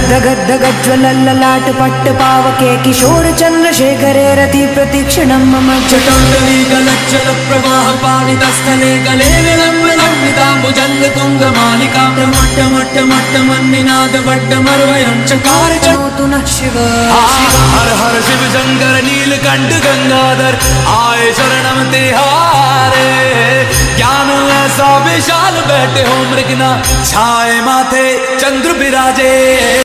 धगद धगद ज्वलल्ललाट पट्ट पावके किशोर चंद्रशेखरे रति प्रतीक्षणं मम चटोण्डली गलज्जल प्रवाह पावितस्थले गले विलम्बिताम्बुजङ्ग तुङ्गमालिका प्रमट्ट मट्ट मट्ट मन्निनाद वड्डमर्वयं चकार चोतु नः शिव हर हर शिव शंकर नीलकंठ गंगाधर आए शरणम तिहारे। ज्ञान ऐसा विशाल बैठे हो मृगना छाए माथे चंद्र बिराजे।